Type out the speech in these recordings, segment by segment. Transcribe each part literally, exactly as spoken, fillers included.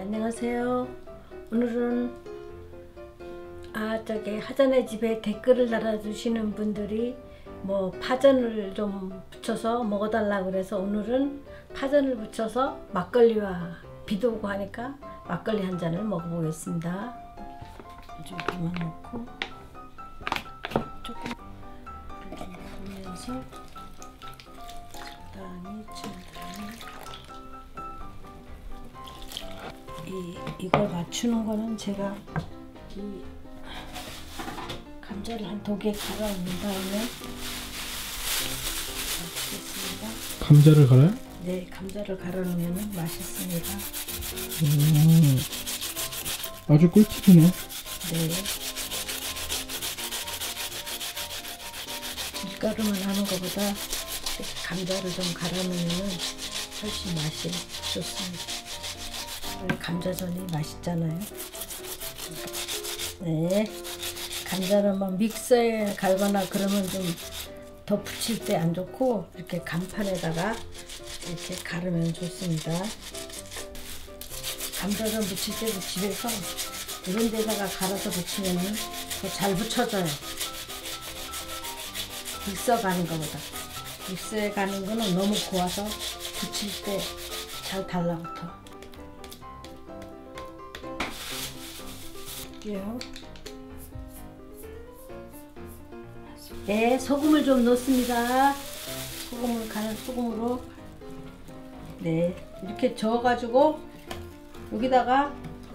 안녕하세요. 오늘은 아 저기 하전의 집에 댓글을 달아주시는 분들이 뭐 파전을 좀 붙여서 먹어달라고 그래서 오늘은 파전을 붙여서 막걸리와 비도 오고 하니까 막걸리 한 잔을 먹어보겠습니다. 좀 그만 넣고 조금 이렇게 보면서 적당히 적당히 이, 이걸 맞추는 거는 제가 이 감자를 한 두 개 갈아놓은 다음에 맞추겠습니다. 감자를 갈아요? 네, 감자를 갈아놓으면 맛있습니다. 음, 아주 꿀팁이네. 네. 밀가루만 하는 것보다 감자를 좀 갈아놓으면 훨씬 맛이 좋습니다. 감자전이 맛있잖아요. 네, 감자는 막 믹서에 갈거나 그러면 좀 더 붙일 때 안 좋고 이렇게 간판에다가 이렇게 갈으면 좋습니다. 감자전 붙일 때도 집에서 이런 데다가 갈아서 붙이면 더 잘 붙여져요. 믹서 가는 것보다. 믹서에 가는 거는 너무 고와서 붙일 때 잘 달라붙어. 네, 소금을 좀 넣습니다. 소금을 가는 소금으로 네 이렇게 저어가지고 여기다가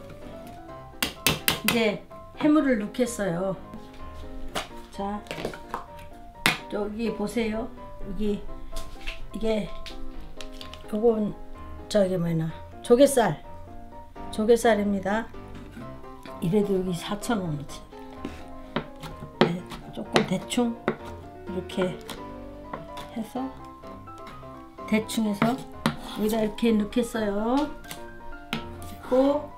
이제 해물을 넣겠어요. 자, 여기 보세요. 여기 이게 요건 저기 뭐냐 조개살 조개살입니다. 이래도 여기 사천 원이지. 네, 조금 대충 이렇게 해서 대충 해서 여기다 이렇게 넣겠어요. 넣고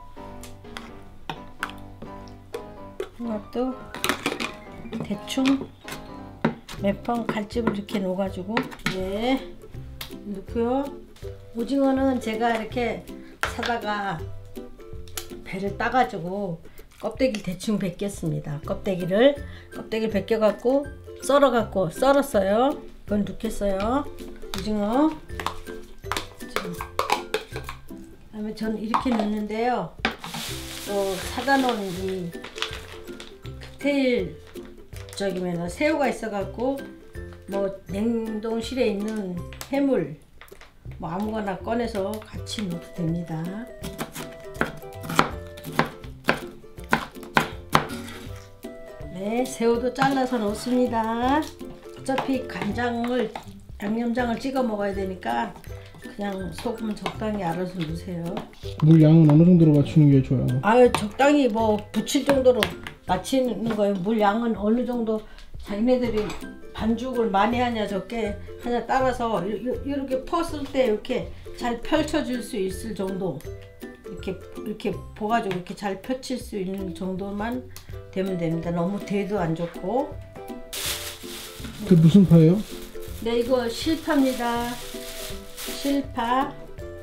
이것도 대충 몇 번 칼집을 이렇게 넣어가지고 네 넣고요. 오징어는 제가 이렇게 사다가 배를 따가지고 껍데기를 대충 벗겼습니다. 껍데기를 껍데기를 벗겨갖고 썰어갖고 썰었어요. 그건 넣겠어요. 오징어. 그다음에 저는 이렇게 넣는데요. 또 사다 놓은 이 칵테일 저기 뭐냐 새우가 있어갖고 뭐 냉동실에 있는 해물 뭐 아무거나 꺼내서 같이 넣어도 됩니다. 네, 새우도 잘라서 넣습니다. 어차피 간장을 양념장을 찍어 먹어야 되니까 그냥 소금 적당히 알아서 넣으세요. 물 양은 어느 정도로 맞추는 게 좋아요? 아유, 적당히 뭐 부칠 정도로 맞추는 거예요. 물 양은 어느 정도 자기네들이 반죽을 많이 하냐 적게 하냐 따라서 이렇게 퍼쓸 때 이렇게 잘 펼쳐질 수 있을 정도 이렇게 이렇게 보가지고 이렇게 잘 펼칠 수 있는 정도만 되면 됩니다. 너무 대도 안 좋고. 그 무슨 파예요? 네, 이거 실파입니다. 실파.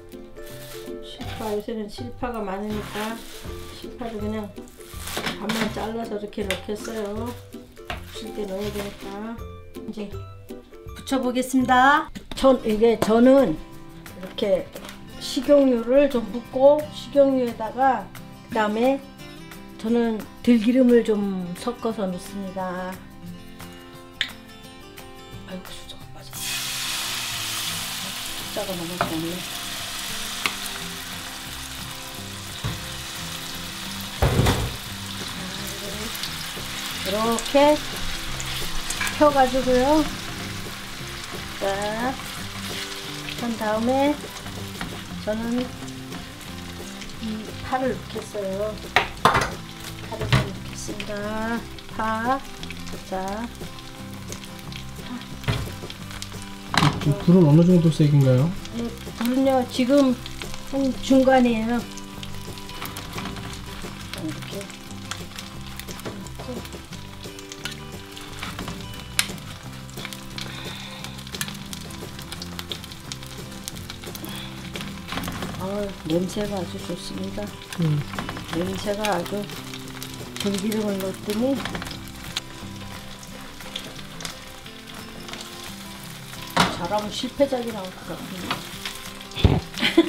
실파 요새는 실파가 많으니까 실파를 그냥 반만 잘라서 이렇게 넣겠어요. 부칠 때 넣어야 되니까. 이제 붙여보겠습니다. 전 이게 저는 이렇게 식용유를 좀 붓고 식용유에다가 그 다음에 저는 들기름을 좀 섞어서 넣습니다. 아이고 숫자가 빠졌어. 숫자가 너무 좋네. 이렇게 펴가지고요. 자, 한 다음에 저는 이 파를 넣겠어요. 파를 넣겠습니다. 파. 자, 파. 불은 어느 정도 세긴가요? 네, 불은요 지금 한 중간이에요. 이렇게. 아, 냄새가 아주 좋습니다. 음. 냄새가 아주 들기름을 넣었더니 잘하면 실패작이 나올 것 같은데.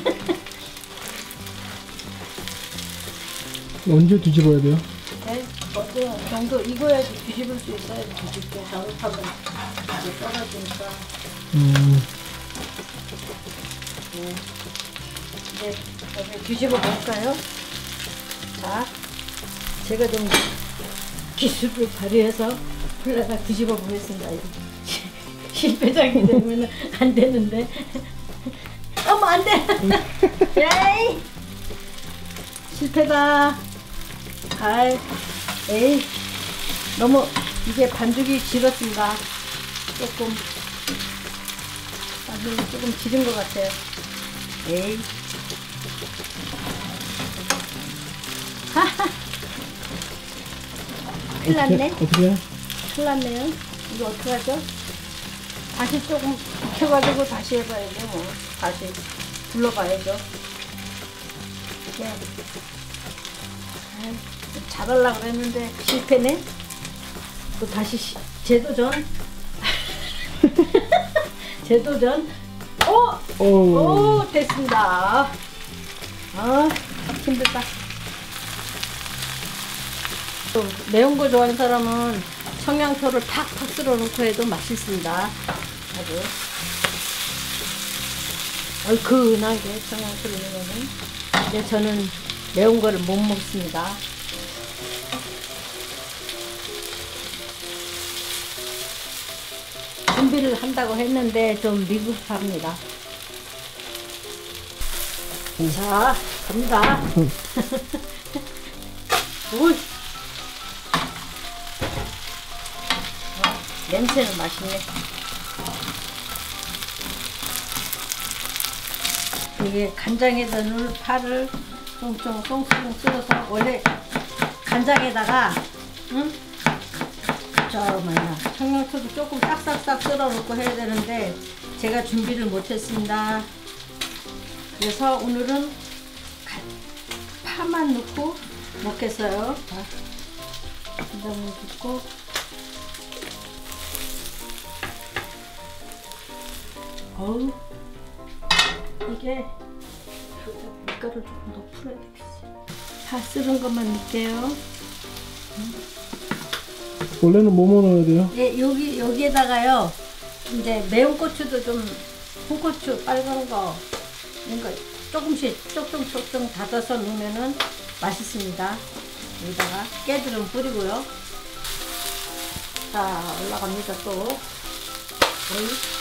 언제 뒤집어야 돼요? 네, 어느 정도 익어야지 뒤집을 수 있어야 뒤집게. 잘못하면 이제 떨어지니까. 음. 네. 이제 여기 뒤집어 볼까요? 자, 제가 좀 기술을 발휘해서 콜라가 뒤집어 보겠습니다. 이거 실패작이 되면 안 되는데. 어머, 안 돼! 에이! 실패다. 아이, 에이. 너무 이게 반죽이 질었습니다. 조금. 반죽이 조금 지른 것 같아요. 에이. 하하. 큰일 났네. 어떻게 해요? 큰일 났네요. 이거 어떡하죠? 다시 조금 익혀가지고 다시 해봐야죠. 뭐. 다시 불러봐야죠. 이게 아이, 잘하려고 그랬는데 실패네. 또 다시 시, 재도전. 재도전. 오! 오. 오, 됐습니다. 아, 힘들다. 또 매운 거 좋아하는 사람은 청양초를 팍팍 쓸어 놓고 해도 맛있습니다. 아주 얼큰하게 청양초를 넣으면. 근데 저는 매운 거를 못 먹습니다. 준비를 한다고 했는데 좀 미흡합니다. 자, 갑니다. 오, 냄새는 맛있네. 이게 간장에다 넣을 파를 쫑쫑 쫑쫑 썰어서, 원래 간장에다가 응? 저 뭐냐 청양초도 조금 싹싹싹 썰어 놓고 해야 되는데 제가 준비를 못했습니다. 그래서 오늘은 파만 넣고 먹겠어요. 자, 간장을 넣고 어우, 이게 밀가루를 조금 더 풀어야 되겠어요. 파 쓰는 것만 넣을게요. 원래는 뭐뭐 넣어야 돼요? 예, 여기 여기에다가요. 이제 매운 고추도 좀, 홍고추 빨간 거 이런 거 조금씩 쪽쪽쪽쪽 다져서 넣으면은 맛있습니다. 여기다가 깨들은 뿌리고요. 자, 올라갑니다 또. 어이.